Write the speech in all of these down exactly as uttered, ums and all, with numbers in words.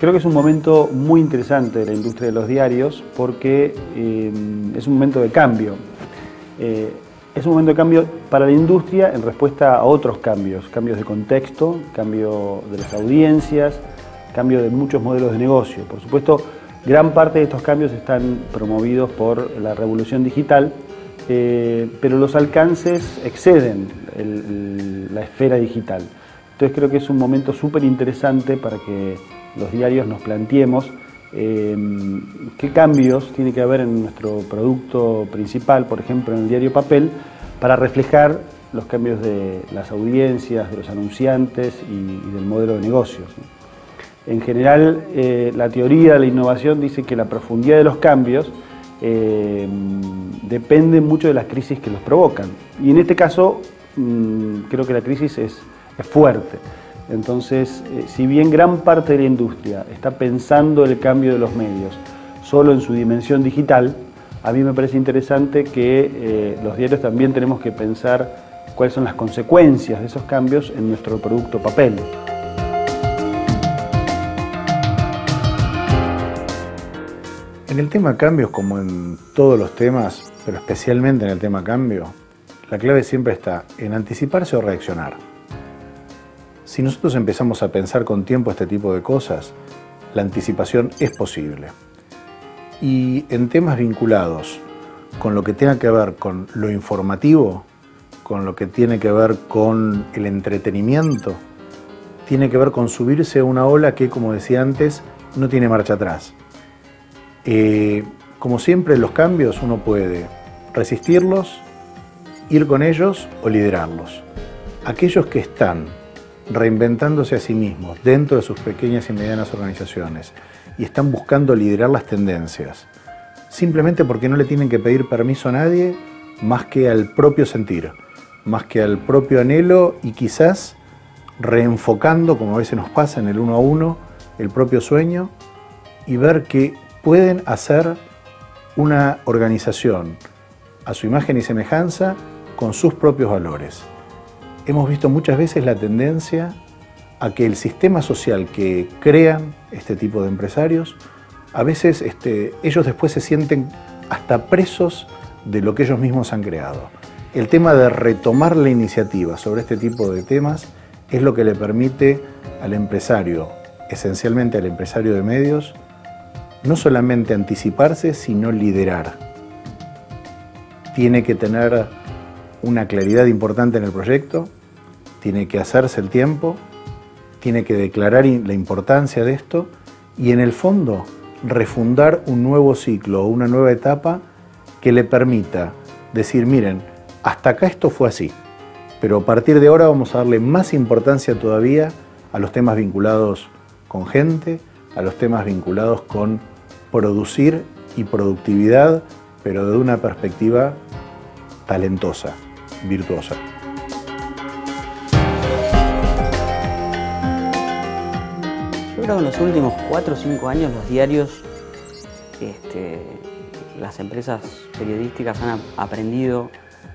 creo que es un momento muy interesante de la industria de los diarios porque eh, es un momento de cambio. Eh, es un momento de cambio para la industria en respuesta a otros cambios, cambios de contexto, cambio de las audiencias, cambio de muchos modelos de negocio. Por supuesto, gran parte de estos cambios están promovidos por la revolución digital, eh, pero los alcances exceden el, el, la esfera digital. Entonces creo que es un momento súper interesante para que los diarios nos planteemos eh, qué cambios tiene que haber en nuestro producto principal, por ejemplo en el diario papel, para reflejar los cambios de las audiencias, de los anunciantes y, y del modelo de negocios. En general, eh, la teoría de la innovación dice que la profundidad de los cambios eh, depende mucho de las crisis que los provocan. Y en este caso, mmm, creo que la crisis es, es fuerte. Entonces, eh, si bien gran parte de la industria está pensando el cambio de los medios solo en su dimensión digital, a mí me parece interesante que eh, los diarios también tenemos que pensar cuáles son las consecuencias de esos cambios en nuestro producto papel. En el tema cambios, como en todos los temas, pero especialmente en el tema cambio, la clave siempre está en anticiparse o reaccionar. Si nosotros empezamos a pensar con tiempo este tipo de cosas, la anticipación es posible. Y en temas vinculados con lo que tenga que ver con lo informativo, con lo que tiene que ver con el entretenimiento, tiene que ver con subirse a una ola que, como decía antes, no tiene marcha atrás. Eh, como siempre, los cambios uno puede resistirlos, ir con ellos o liderarlos. Aquellos que están reinventándose a sí mismos dentro de sus pequeñas y medianas organizaciones y están buscando liderar las tendencias, simplemente porque no le tienen que pedir permiso a nadie más que al propio sentir, más que al propio anhelo y quizás reenfocando, como a veces nos pasa en el uno a uno, el propio sueño y ver que pueden hacer una organización a su imagen y semejanza con sus propios valores. Hemos visto muchas veces la tendencia a que el sistema social que crean este tipo de empresarios, a veces este, ellos después se sienten hasta presos de lo que ellos mismos han creado. El tema de retomar la iniciativa sobre este tipo de temas es lo que le permite al empresario, esencialmente al empresario de medios, no solamente anticiparse, sino liderar. Tiene que tener una claridad importante en el proyecto, tiene que hacerse el tiempo, tiene que declarar la importancia de esto y en el fondo refundar un nuevo ciclo o una nueva etapa que le permita decir, miren, hasta acá esto fue así, pero a partir de ahora vamos a darle más importancia todavía a los temas vinculados con gente, a los temas vinculados con producir y productividad, pero desde una perspectiva talentosa, virtuosa. Yo creo que en los últimos cuatro o cinco años los diarios, este, las empresas periodísticas han aprendido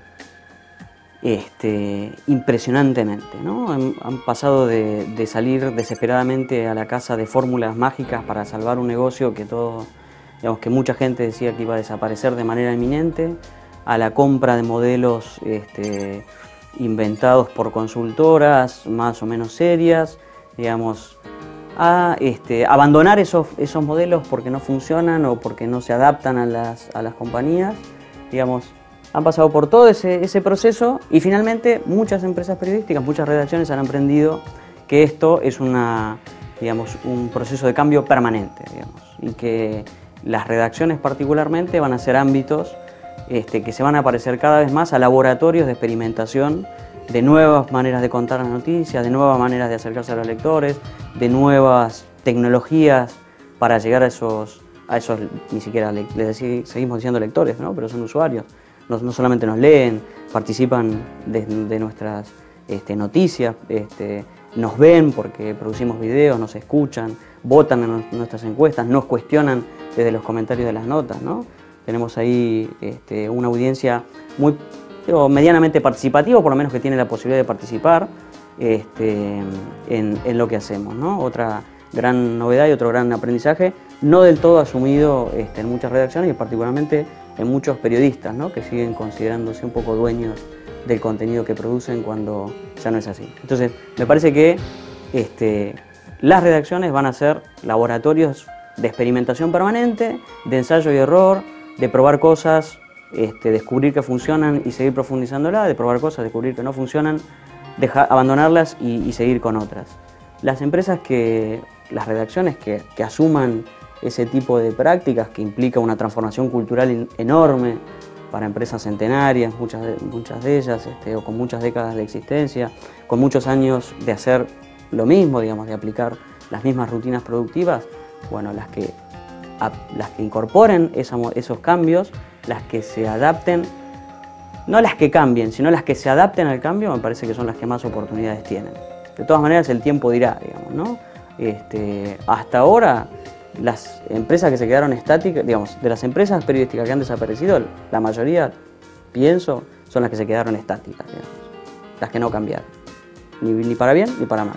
este, impresionantemente, ¿no? Han, han pasado de, de salir desesperadamente a la caza de fórmulas mágicas para salvar un negocio que todo, digamos, que mucha gente decía que iba a desaparecer de manera inminente, a la compra de modelos este, inventados por consultoras más o menos serias, digamos, a este, abandonar esos, esos modelos porque no funcionan o porque no se adaptan a las, a las compañías, digamos. Han pasado por todo ese, ese proceso y finalmente muchas empresas periodísticas, muchas redacciones han aprendido que esto es una, digamos, un proceso de cambio permanente, digamos, y que las redacciones particularmente van a ser ámbitos este, que se van a parecer cada vez más a laboratorios de experimentación de nuevas maneras de contar las noticias, de nuevas maneras de acercarse a los lectores, de nuevas tecnologías para llegar a esos, a esos ni siquiera les decí, seguimos diciendo lectores, ¿no? Pero son usuarios. No, no solamente nos leen, participan de, de nuestras este, noticias, este, nos ven porque producimos videos, nos escuchan, votan en nuestras encuestas, nos cuestionan desde los comentarios de las notas, ¿no? Tenemos ahí este, una audiencia muy digo, medianamente participativa, por lo menos que tiene la posibilidad de participar este, en, en lo que hacemos, ¿no? Otra, gran novedad y otro gran aprendizaje, no del todo asumido este, en muchas redacciones y particularmente en muchos periodistas, ¿no? Que siguen considerándose un poco dueños del contenido que producen cuando ya no es así. Entonces, me parece que este, las redacciones van a ser laboratorios de experimentación permanente, de ensayo y error, de probar cosas, este, descubrir que funcionan y seguir profundizándolas, de probar cosas, descubrir que no funcionan, dejar, abandonarlas y, y seguir con otras. Las empresas que, las redacciones que, que asuman ese tipo de prácticas que implica una transformación cultural enorme para empresas centenarias, muchas de, muchas de ellas, este, o con muchas décadas de existencia, con muchos años de hacer lo mismo, digamos, de aplicar las mismas rutinas productivas, bueno, las que, a, las que incorporen esa, esos cambios, las que se adapten, no las que cambien, sino las que se adapten al cambio, me parece que son las que más oportunidades tienen. De todas maneras, el tiempo dirá, digamos, ¿no? Este, hasta ahora, las empresas que se quedaron estáticas, digamos, de las empresas periodísticas que han desaparecido, la mayoría, pienso, son las que se quedaron estáticas, digamos, las que no cambiaron, ni, ni para bien ni para mal.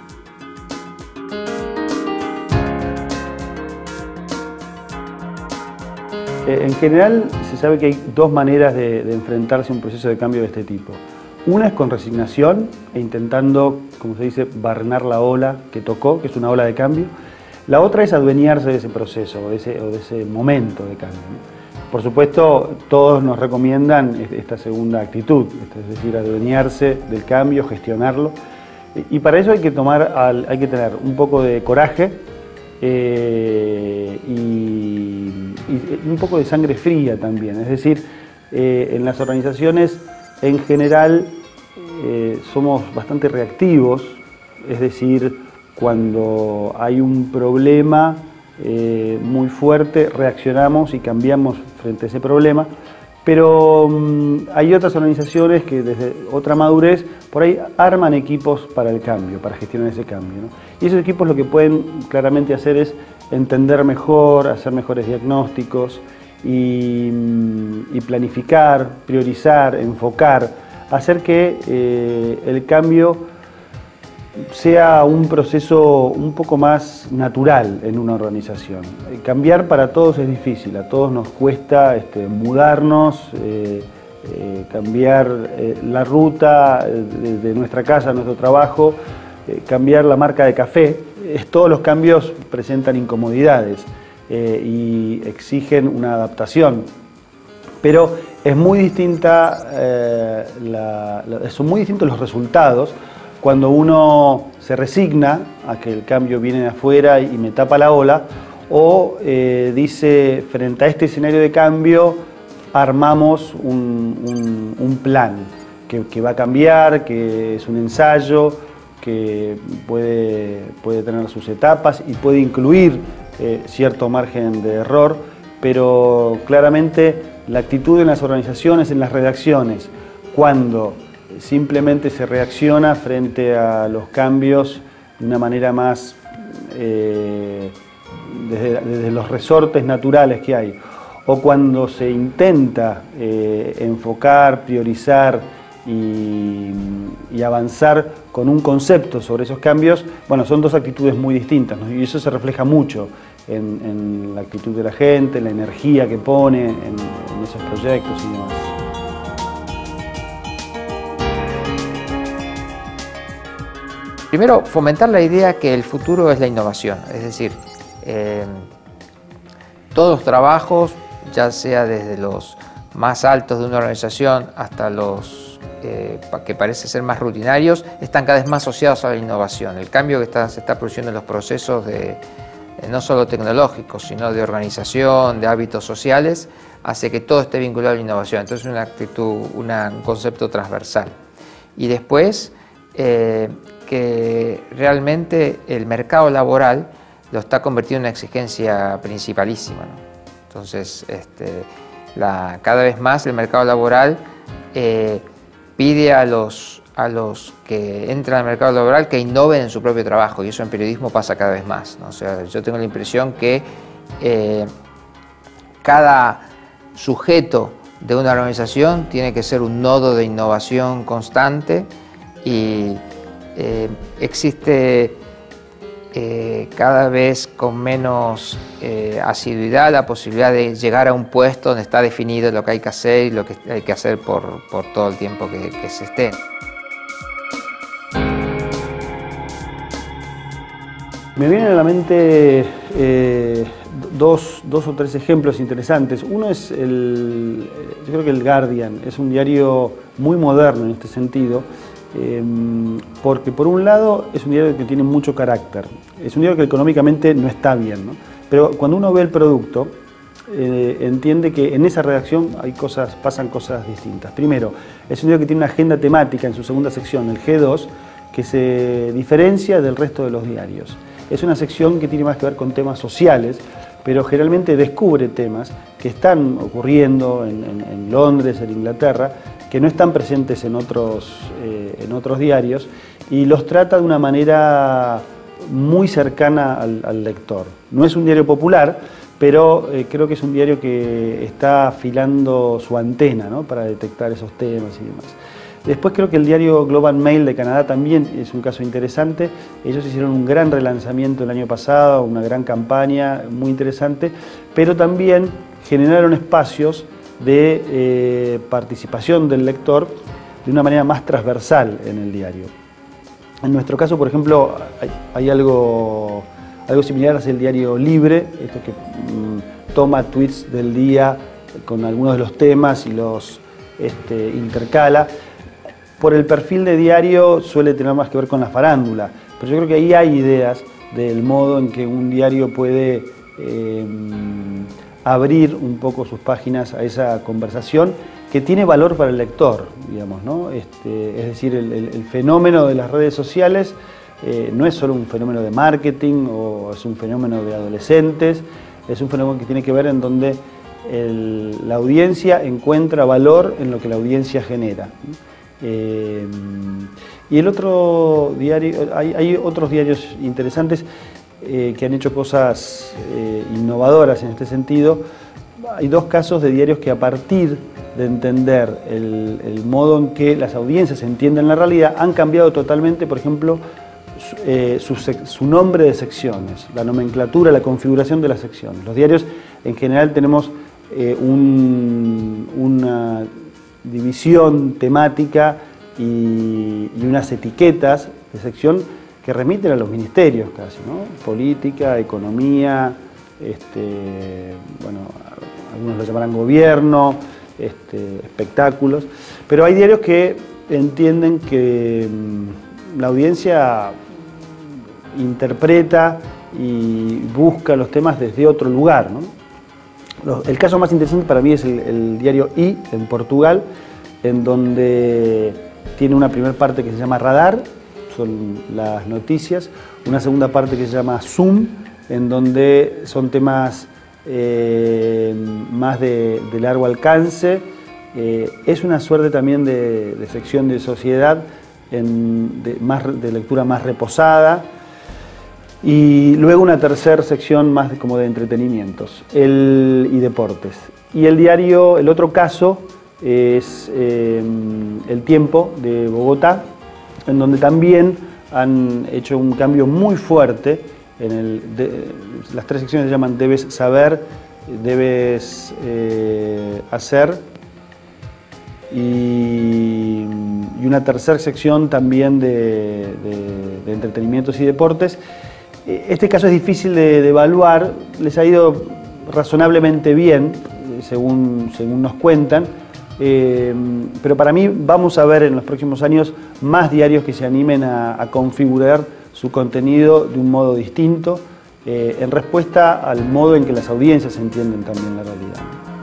En general, se sabe que hay dos maneras de, de enfrentarse a un proceso de cambio de este tipo. Una es con resignación e intentando, como se dice, barrenar la ola que tocó, que es una ola de cambio. La otra es adueñarse de ese proceso o de ese, o de ese momento de cambio. Por supuesto, todos nos recomiendan esta segunda actitud, es decir, adueñarse del cambio, gestionarlo. Y para eso hay que, tomar, hay que tener un poco de coraje eh, y, y un poco de sangre fría también. Es decir, eh, en las organizaciones en general eh, somos bastante reactivos, es decir, cuando hay un problema eh, muy fuerte, reaccionamos y cambiamos frente a ese problema, pero um, hay otras organizaciones que desde otra madurez por ahí arman equipos para el cambio, para gestionar ese cambio, ¿no? Y esos equipos lo que pueden claramente hacer es entender mejor, hacer mejores diagnósticos y, y planificar, priorizar, enfocar, hacer que eh, el cambio sea un proceso un poco más natural en una organización. Cambiar para todos es difícil, a todos nos cuesta este, mudarnos, eh, eh, cambiar eh, la ruta de, de nuestra casa a nuestro trabajo, eh, cambiar la marca de café. Es, todos los cambios presentan incomodidades eh, y exigen una adaptación. Pero es muy distinta, eh, la, la, son muy distintos los resultados cuando uno se resigna a que el cambio viene de afuera y me tapa la ola, o eh, dice, frente a este escenario de cambio, armamos un, un, un plan que, que va a cambiar, que es un ensayo, que puede, puede tener sus etapas y puede incluir eh, cierto margen de error, pero claramente la actitud en las organizaciones, en las redacciones, cuando simplemente se reacciona frente a los cambios de una manera más eh, desde, desde los resortes naturales que hay, o cuando se intenta eh, enfocar, priorizar y, y avanzar con un concepto sobre esos cambios, bueno, son dos actitudes muy distintas, ¿no? Y eso se refleja mucho en, en la actitud de la gente, en la energía que pone en, en esos proyectos y demás. Primero, fomentar la idea que el futuro es la innovación, es decir, eh, todos los trabajos, ya sea desde los más altos de una organización hasta los eh, que parece ser más rutinarios, están cada vez más asociados a la innovación. El cambio que está, se está produciendo en los procesos de, eh, no solo tecnológicos, sino de organización, de hábitos sociales, hace que todo esté vinculado a la innovación. Entonces es una actitud, una, un concepto transversal. Y después, eh, que realmente el mercado laboral lo está convirtiendo en una exigencia principalísima, ¿no? Entonces, este, la, cada vez más el mercado laboral eh, pide a los, a los que entran al mercado laboral que innoven en su propio trabajo, y eso en periodismo pasa cada vez más, ¿no? O sea, yo tengo la impresión que eh, cada sujeto de una organización tiene que ser un nodo de innovación constante y Eh, existe eh, cada vez con menos eh, asiduidad la posibilidad de llegar a un puesto donde está definido lo que hay que hacer y lo que hay que hacer por, por todo el tiempo que, que se esté. Me vienen a la mente eh, dos, dos o tres ejemplos interesantes. Uno es el, yo creo que el Guardian, es un diario muy moderno en este sentido, eh, porque por un lado es un diario que tiene mucho carácter, es un diario que económicamente no está bien, ¿no? Pero cuando uno ve el producto, eh, entiende que en esa redacción hay cosas, pasan cosas distintas. Primero, es un diario que tiene una agenda temática en su segunda sección, el G dos, que se diferencia del resto de los diarios. Es una sección que tiene más que ver con temas sociales, pero generalmente descubre temas que están ocurriendo en, en, en Londres, en Inglaterra, que no están presentes en otros, eh, en otros diarios, y los trata de una manera muy cercana al, al lector. No es un diario popular, pero eh, creo que es un diario que está afilando su antena, ¿no?, para detectar esos temas y demás. Después creo que el diario Global Mail de Canadá también es un caso interesante. Ellos hicieron un gran relanzamiento el año pasado, una gran campaña muy interesante, pero también generaron espacios de eh, participación del lector de una manera más transversal en el diario. En nuestro caso, por ejemplo, hay, hay algo, algo similar, es el diario Libre, esto que mmm, toma tweets del día con algunos de los temas y los este, intercala. Por el perfil de diario suele tener más que ver con la farándula, pero yo creo que ahí hay ideas del modo en que un diario puede eh, abrir un poco sus páginas a esa conversación que tiene valor para el lector, digamos, ¿no? Este, es decir, el, el, el fenómeno de las redes sociales eh, no es solo un fenómeno de marketing o es un fenómeno de adolescentes, es un fenómeno que tiene que ver en donde el, la audiencia encuentra valor en lo que la audiencia genera. Eh, y el otro diario, hay, hay otros diarios interesantes eh, que han hecho cosas eh, innovadoras en este sentido. Hay dos casos de diarios que a partir de entender el, el modo en que las audiencias entienden la realidad han cambiado totalmente, por ejemplo, su, eh, su, su nombre de secciones, la nomenclatura, la configuración de las secciones. Los diarios en general tenemos eh, un, una división temática y, y unas etiquetas de sección que remiten a los ministerios casi, ¿no? Política, economía, este, bueno, algunos lo llamarán gobierno, este, espectáculos, pero hay diarios que entienden que mmm, la audiencia interpreta y busca los temas desde otro lugar, ¿no? El caso más interesante para mí es el, el diario I, en Portugal, en donde tiene una primera parte que se llama Radar, son las noticias, una segunda parte que se llama Zoom, en donde son temas eh, más de, de largo alcance. Eh, es una suerte también de, de sección de sociedad, en, de, más, de lectura más reposada. Y luego una tercera sección más de, como de entretenimientos el, y deportes. Y el diario, el otro caso es eh, El Tiempo de Bogotá, en donde también han hecho un cambio muy fuerte. En el, de, las tres secciones se llaman Debes Saber, Debes eh, Hacer, y, y una tercera sección también de, de, de entretenimientos y deportes. Este caso es difícil de, de evaluar, les ha ido razonablemente bien, según, según nos cuentan, eh, pero para mí vamos a ver en los próximos años más diarios que se animen a, a configurar su contenido de un modo distinto, eh, en respuesta al modo en que las audiencias entienden también la realidad.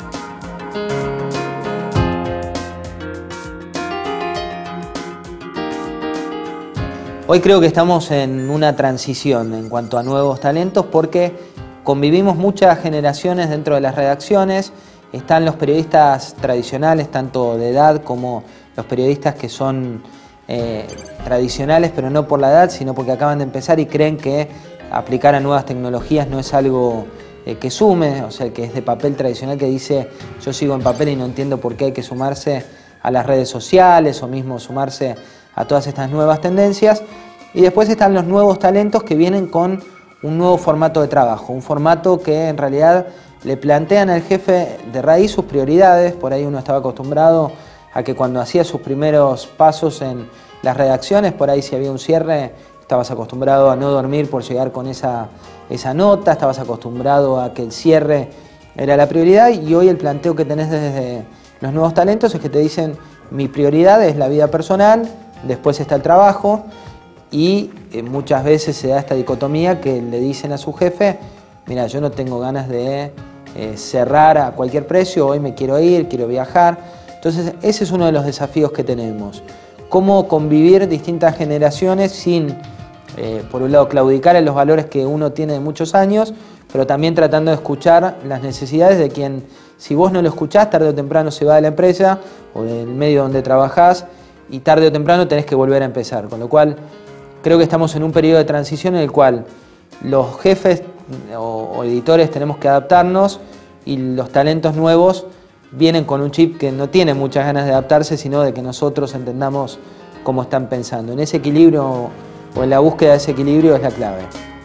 Hoy creo que estamos en una transición en cuanto a nuevos talentos porque convivimos muchas generaciones dentro de las redacciones. Están los periodistas tradicionales, tanto de edad como los periodistas que son eh, tradicionales, pero no por la edad, sino porque acaban de empezar y creen que aplicar a nuevas tecnologías no es algo eh, que sume, o sea, el que es de papel tradicional que dice yo sigo en papel y no entiendo por qué hay que sumarse a las redes sociales o mismo sumarse a todas estas nuevas tendencias. Y después están los nuevos talentos que vienen con un nuevo formato de trabajo, un formato que en realidad le plantean al jefe de raíz sus prioridades. Por ahí uno estaba acostumbrado a que cuando hacía sus primeros pasos en las redacciones, por ahí si había un cierre, estabas acostumbrado a no dormir por llegar con esa, esa nota, estabas acostumbrado a que el cierre era la prioridad, y hoy el planteo que tenés desde los nuevos talentos es que te dicen: mi prioridad es la vida personal, después está el trabajo, y eh, muchas veces se da esta dicotomía que le dicen a su jefe: mira, yo no tengo ganas de eh, cerrar a cualquier precio, hoy me quiero ir, quiero viajar. Entonces ese es uno de los desafíos que tenemos. Cómo convivir distintas generaciones sin, eh, por un lado, claudicar en los valores que uno tiene de muchos años, pero también tratando de escuchar las necesidades de quien, si vos no lo escuchás, tarde o temprano se va de la empresa o del medio donde trabajás, y tarde o temprano tenés que volver a empezar. Con lo cual, creo que estamos en un periodo de transición en el cual los jefes o, o editores tenemos que adaptarnos, y los talentos nuevos vienen con un chip que no tiene muchas ganas de adaptarse, sino de que nosotros entendamos cómo están pensando. En ese equilibrio, o en la búsqueda de ese equilibrio, es la clave.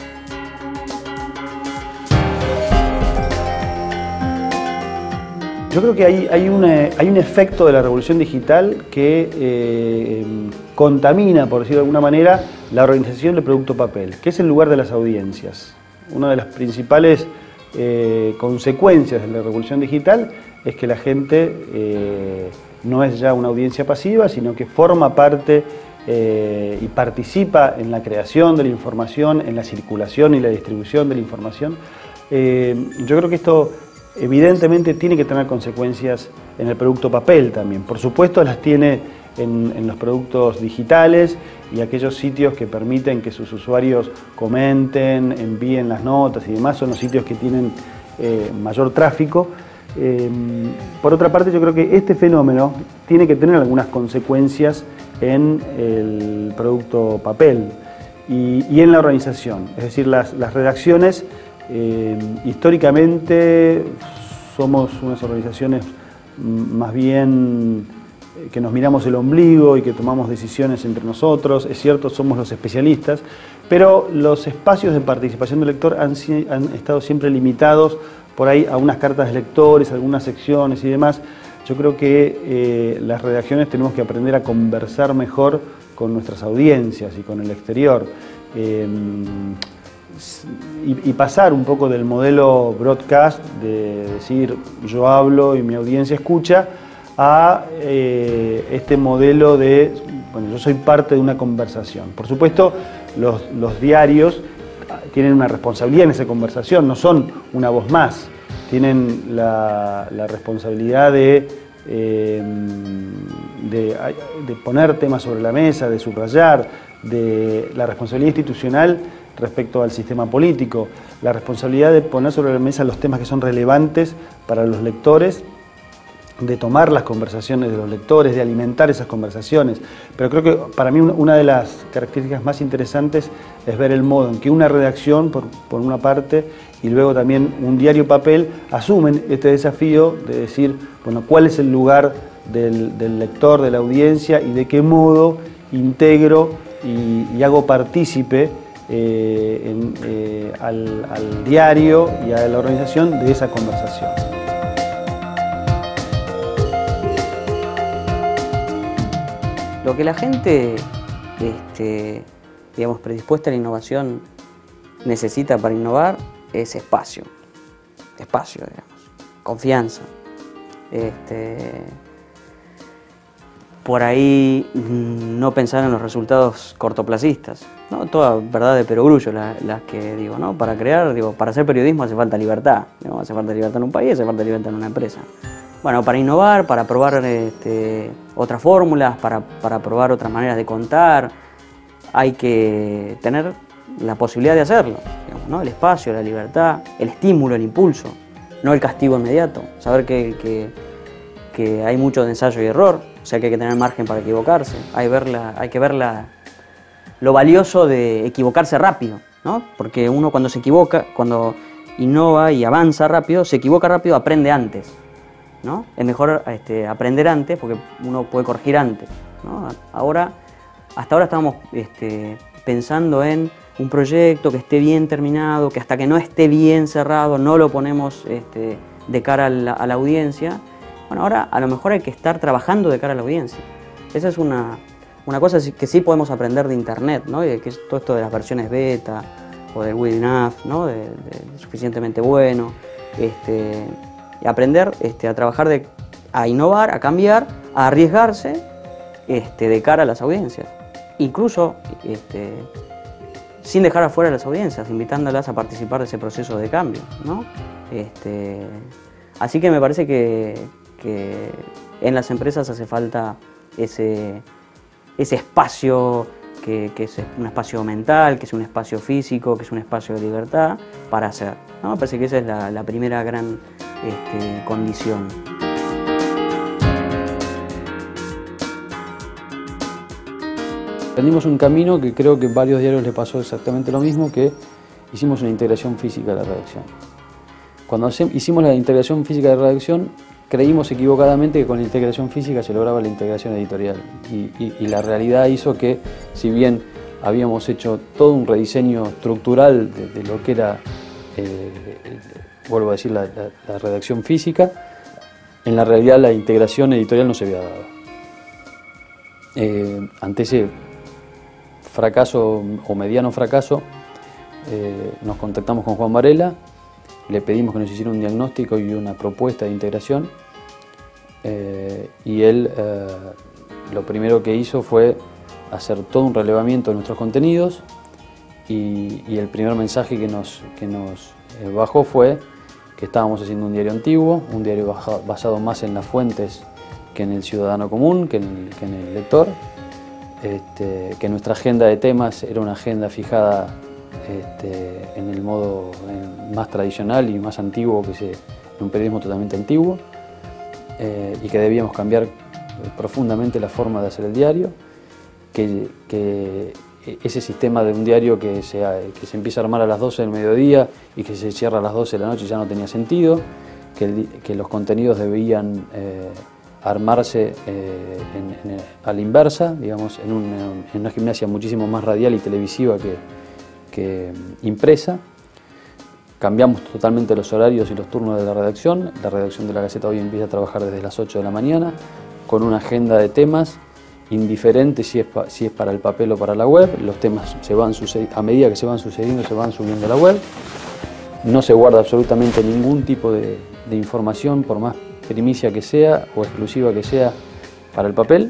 Yo creo que hay, hay, una, hay un efecto de la revolución digital que eh, contamina, por decirlo de alguna manera, la organización del producto papel, que es el lugar de las audiencias. Una de las principales eh, consecuencias de la revolución digital es que la gente eh, no es ya una audiencia pasiva, sino que forma parte eh, y participa en la creación de la información, en la circulación y la distribución de la información. Eh, yo creo que esto evidentemente tiene que tener consecuencias en el producto papel también. Por supuesto las tiene en, en los productos digitales y aquellos sitios que permiten que sus usuarios comenten, envíen las notas y demás, son los sitios que tienen eh, mayor tráfico. Eh, por otra parte, yo creo que este fenómeno tiene que tener algunas consecuencias en el producto papel y, y en la organización. Es decir, las, las redacciones eh, históricamente somos unas organizaciones más bien que nos miramos el ombligo y que tomamos decisiones entre nosotros. Es cierto, somos los especialistas, pero los espacios de participación del lector han, han estado siempre limitados por ahí a unas cartas de lectores, algunas secciones y demás. Yo creo que eh, las redacciones tenemos que aprender a conversar mejor con nuestras audiencias y con el exterior. Eh, y, y pasar un poco del modelo broadcast, de decir yo hablo y mi audiencia escucha, a eh, este modelo de, bueno, yo soy parte de una conversación. Por supuesto, los, los diarios tienen una responsabilidad en esa conversación, no son una voz más, tienen la, la responsabilidad de, eh, de, de poner temas sobre la mesa, de subrayar, de la responsabilidad institucional respecto al sistema político, la responsabilidad de poner sobre la mesa los temas que son relevantes para los lectores, de tomar las conversaciones de los lectores, de alimentar esas conversaciones. Pero creo que para mí una de las características más interesantes es ver el modo en que una redacción, por, por una parte, y luego también un diario papel, asumen este desafío de decir, bueno, cuál es el lugar del, del lector, de la audiencia, y de qué modo integro y, y hago partícipe eh, en, eh, al, al diario y a la organización de esa conversación. Lo que la gente, este, digamos, predispuesta a la innovación necesita para innovar es espacio, espacio, digamos, confianza. Este, por ahí no pensar en los resultados cortoplacistas, ¿no? Toda verdad de perogrullo las la que digo, ¿no? Para crear, digo, para hacer periodismo hace falta libertad, ¿no? Hace falta libertad en un país, hace falta libertad en una empresa. Bueno, para innovar, para probar este, otras fórmulas, para, para probar otras maneras de contar, hay que tener la posibilidad de hacerlo, digamos, ¿no? El espacio, la libertad, el estímulo, el impulso, no el castigo inmediato. Saber que, que, que hay mucho de ensayo y error, o sea que hay que tener margen para equivocarse. Hay, verla, hay que ver la, lo valioso de equivocarse rápido, ¿no? Porque uno cuando se equivoca, cuando innova y avanza rápido, se equivoca rápido, aprende antes, ¿no? Es mejor este, aprender antes porque uno puede corregir antes, ¿no? Ahora, hasta ahora estábamos este, pensando en un proyecto que esté bien terminado, que hasta que no esté bien cerrado no lo ponemos este, de cara a la, a la audiencia. Bueno, ahora a lo mejor hay que estar trabajando de cara a la audiencia. Esa es una, una cosa que sí podemos aprender de internet, ¿no? Y de que es todo esto de las versiones beta o del good enough, ¿no? de, de suficientemente bueno. Este, y aprender este, a trabajar, de, a innovar, a cambiar, a arriesgarse este, de cara a las audiencias. Incluso este, sin dejar afuera a las audiencias, invitándolas a participar de ese proceso de cambio, ¿no? Este, así que me parece que, que en las empresas hace falta ese, ese espacio que, que es un espacio mental, que es un espacio físico, que es un espacio de libertad para hacer, ¿no? Me parece que esa es la, la primera gran este, condición. Aprendimos un camino que creo que a varios diarios les pasó exactamente lo mismo, que hicimos una integración física de la redacción. Cuando hicimos la integración física de la redacción, creímos equivocadamente que con la integración física se lograba la integración editorial. Y, y, y la realidad hizo que, si bien habíamos hecho todo un rediseño estructural de, de lo que era, eh, vuelvo a decir, la, la, la redacción física, en la realidad la integración editorial no se había dado. Eh, ante ese fracaso o mediano fracaso, eh, nos contactamos con Juan Varela, le pedimos que nos hiciera un diagnóstico y una propuesta de integración, eh, y él eh, lo primero que hizo fue hacer todo un relevamiento de nuestros contenidos, y, y el primer mensaje que nos, que nos eh, bajó fue que estábamos haciendo un diario antiguo, un diario baja, basado más en las fuentes que en el ciudadano común, que en el, que en el lector. Este, que nuestra agenda de temas era una agenda fijada este, en el modo en, más tradicional y más antiguo, que se, en un periodismo totalmente antiguo, eh, y que debíamos cambiar profundamente la forma de hacer el diario, que, que ese sistema de un diario que se, que se empieza a armar a las doce del mediodía y que se cierra a las doce de la noche ya no tenía sentido, que, el, que los contenidos debían eh, armarse eh, en, en, a la inversa, digamos, en, un, en una gimnasia muchísimo más radial y televisiva que, que impresa. Cambiamos totalmente los horarios y los turnos de la redacción. La redacción de La Gaceta hoy empieza a trabajar desde las ocho de la mañana, con una agenda de temas indiferente si es, pa, si es para el papel o para la web. Los temas se van a medida que se van sucediendo, se van subiendo a la web. No se guarda absolutamente ningún tipo de, de información, por más primicia que sea o exclusiva que sea para el papel.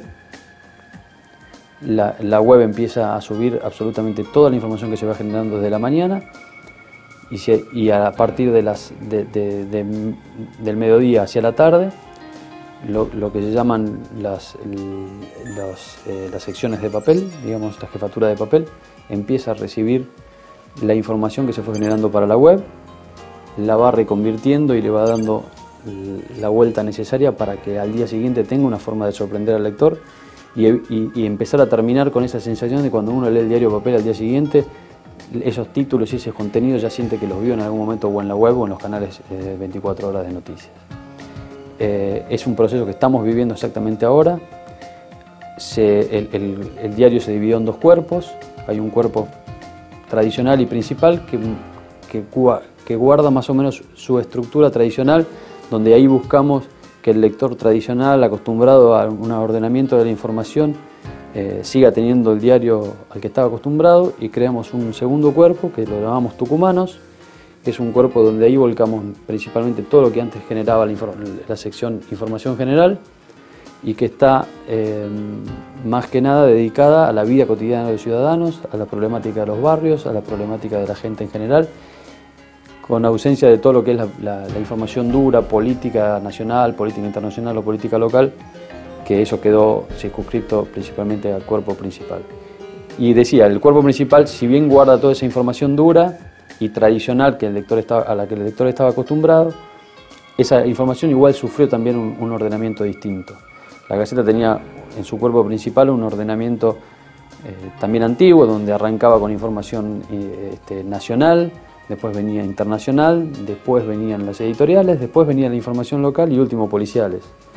La, la web empieza a subir absolutamente toda la información que se va generando desde la mañana, y, se, y a partir de las, de, de, de, del mediodía hacia la tarde, lo, lo que se llaman las, los, eh, las secciones de papel, digamos la jefatura de papel, empieza a recibir la información que se fue generando para la web, la va reconvirtiendo y le va dando la vuelta necesaria para que al día siguiente tenga una forma de sorprender al lector y, y, y empezar a terminar con esa sensación de cuando uno lee el diario papel al día siguiente, esos títulos y esos contenidos ya siente que los vio en algún momento o en la web o en los canales eh, veinticuatro horas de noticias. Eh, es un proceso que estamos viviendo exactamente ahora. Se, el, el, el diario se dividió en dos cuerpos. Hay un cuerpo tradicional y principal que, que, que guarda más o menos su estructura tradicional, donde ahí buscamos que el lector tradicional, acostumbrado a un ordenamiento de la información, eh, siga teniendo el diario al que estaba acostumbrado, y creamos un segundo cuerpo que lo llamamos Tucumanos, que es un cuerpo donde ahí volcamos principalmente todo lo que antes generaba la, la sección Información General, y que está eh, más que nada dedicada a la vida cotidiana de los ciudadanos, a la problemática de los barrios, a la problemática de la gente en general, con ausencia de todo lo que es la, la, la información dura, política nacional, política internacional o política local, que eso quedó circunscrito principalmente al cuerpo principal. Y decía, el cuerpo principal, si bien guarda toda esa información dura y tradicional que el lector estaba, a la que el lector estaba acostumbrado, esa información igual sufrió también un, un ordenamiento distinto. La Gaceta tenía en su cuerpo principal un ordenamiento eh, también antiguo, donde arrancaba con información eh, este, nacional, después venía internacional, después venían las editoriales, después venía la información local y último policiales.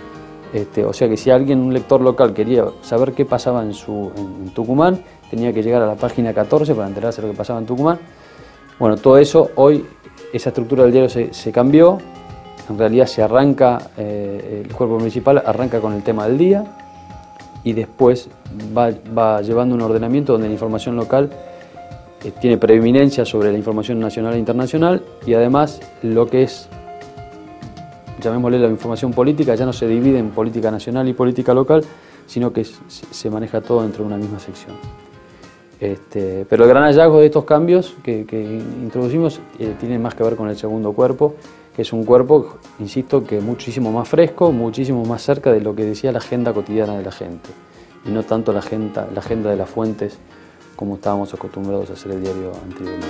Este, o sea que si alguien, un lector local, quería saber qué pasaba en, su, en, en Tucumán, tenía que llegar a la página catorce para enterarse de lo que pasaba en Tucumán. Bueno, todo eso, hoy esa estructura del diario se, se cambió. En realidad se arranca, eh, el cuerpo municipal arranca con el tema del día y después va, va llevando un ordenamiento donde la información local eh, tiene preeminencia sobre la información nacional e internacional, y además lo que es, llamémosle la información política, ya no se divide en política nacional y política local, sino que se maneja todo dentro de una misma sección. Este, pero el gran hallazgo de estos cambios que, que introducimos eh, tiene más que ver con el segundo cuerpo, que es un cuerpo, insisto, que es muchísimo más fresco, muchísimo más cerca de lo que decía la agenda cotidiana de la gente, y no tanto la agenda, la agenda de las fuentes como estábamos acostumbrados a hacer el diario anteriormente.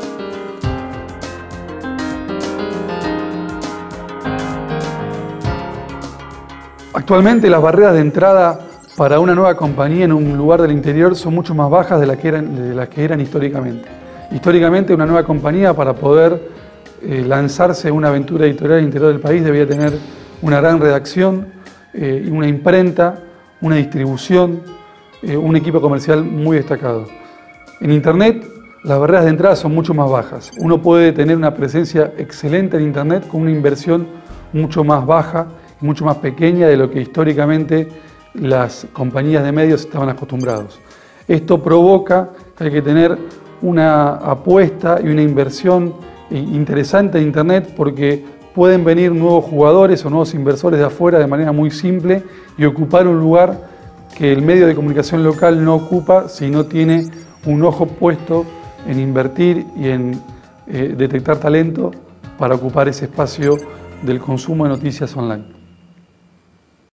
Actualmente las barreras de entrada para una nueva compañía en un lugar del interior son mucho más bajas de las que eran, de las que eran históricamente. Históricamente una nueva compañía, para poder eh, lanzarse en una aventura editorial al interior del país, debía tener una gran redacción, eh, una imprenta, una distribución, eh, un equipo comercial muy destacado. En Internet las barreras de entrada son mucho más bajas. Uno puede tener una presencia excelente en Internet con una inversión mucho más baja, mucho más pequeña de lo que históricamente las compañías de medios estaban acostumbrados. Esto provoca que hay que tener una apuesta y una inversión interesante en Internet, porque pueden venir nuevos jugadores o nuevos inversores de afuera de manera muy simple y ocupar un lugar que el medio de comunicación local no ocupa si no tiene un ojo puesto en invertir y en eh, detectar talento para ocupar ese espacio del consumo de noticias online.